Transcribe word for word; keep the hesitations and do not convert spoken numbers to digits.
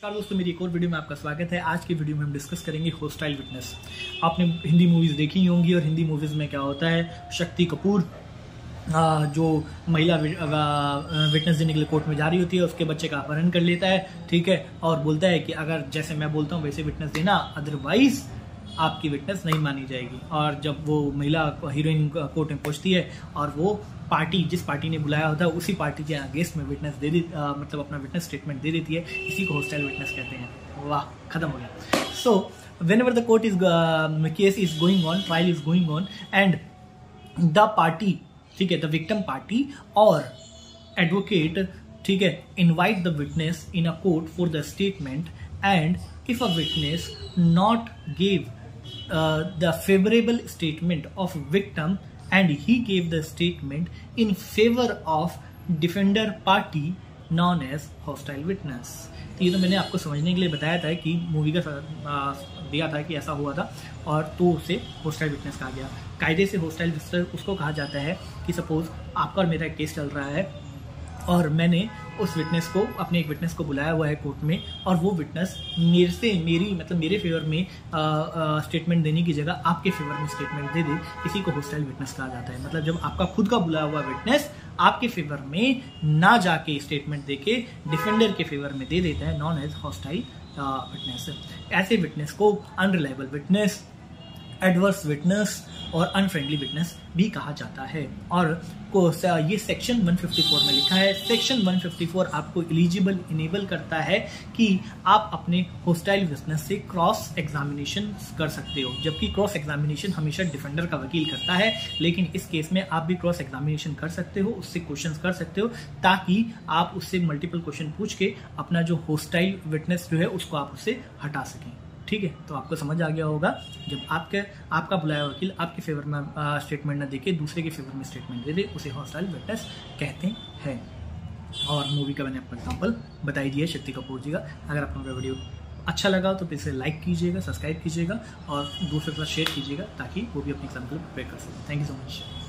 नमस्कार दोस्तों, मेरी एक और वीडियो में आपका स्वागत है। आज की वीडियो में हम डिस्कस करेंगे होस्टाइल विटनेस। आपने हिंदी मूवीज़ देखी होंगी और हिंदी मूवीज़ में क्या होता है, शक्ति कपूर जो महिला विटनेस देने के लिए कोर्ट में जा रही होती है, उसके बच्चे का अपहरण कर लेता है, ठीक है, और बोलता है कि अगर जैसे मैं बोलता हूँ वैसे विटनेस देना, अदरवाइज आपकी विटनेस नहीं मानी जाएगी। और जब वो महिला हीरोइन कोर्ट में पहुंचती है और वो पार्टी जिस पार्टी ने बुलाया होता है उसी पार्टी के अगेंस्ट में विटनेस दे दी मतलब अपना विटनेस स्टेटमेंट दे देती है, इसी को होस्टाइल विटनेस कहते हैं। वाह, खत्म हो गया। So whenever the court is case is going on, trial is going on and the party, ठीक है, द विक्टिम पार्टी और एडवोकेट, ठीक है, invite the witness in a court for the statement, and if a witness not gave uh, the favorable statement of victim and he gave the statement in favor of defender party known as hostile witness। तो ये तो मैंने आपको समझने के लिए बताया था कि मूवी का दिया था कि ऐसा हुआ था और तो उसे होस्टाइल विटनेस कहा गया। कायदे से होस्टाइल विटनेस उसको कहा जाता है कि सपोज आपका और मेरा एक केस चल रहा है और मैंने उस विटनेस को, अपने एक विटनेस को बुलाया हुआ है कोर्ट में, और वो विटनेस मेरे से मेरी मतलब मेरे फेवर में स्टेटमेंट देने की जगह आपके फेवर में स्टेटमेंट दे दे, इसी को होस्टाइल विटनेस कहा जाता है। मतलब जब आपका खुद का बुलाया हुआ विटनेस आपके फेवर में ना जाके स्टेटमेंट देके डिफेंडर के फेवर में दे देता है, नॉन एज होस्टाइल विटनेस। ऐसे विटनेस को अनरिलायबल विटनेस, एडवर्स विटनेस और अनफ्रेंडली विटनेस भी कहा जाता है। और को ये सेक्शन एक सौ चौवन में लिखा है। सेक्शन एक सौ चौवन आपको एलिजिबल इनेबल करता है कि आप अपने होस्टाइल विटनेस से क्रॉस एग्जामिनेशन कर सकते हो, जबकि क्रॉस एग्जामिनेशन हमेशा डिफेंडर का वकील करता है, लेकिन इस केस में आप भी क्रॉस एग्जामिनेशन कर सकते हो, उससे क्वेश्चंस कर सकते हो, ताकि आप उससे मल्टीपल क्वेश्चन पूछ के अपना जो होस्टाइल विटनेस जो है उसको आप उससे हटा सकें। ठीक है, तो आपको समझ आ गया होगा, जब आपके आपका बुलाया वकील आपके फेवर में स्टेटमेंट न देके दूसरे के फेवर में स्टेटमेंट दे दे, उसे होस्टाइल विटनेस कहते हैं। और मूवी का मैंने आपको एग्जाम्पल बताई दिया है, शक्ति कपूर जी का। अगर आपको मेरा वीडियो अच्छा लगा तो इसे लाइक कीजिएगा, सब्सक्राइब कीजिएगा और दूसरे के साथ शेयर कीजिएगा, ताकि वो भी अपने एग्जाम्पल प्रिपेयर कर सकें। Thank you so much.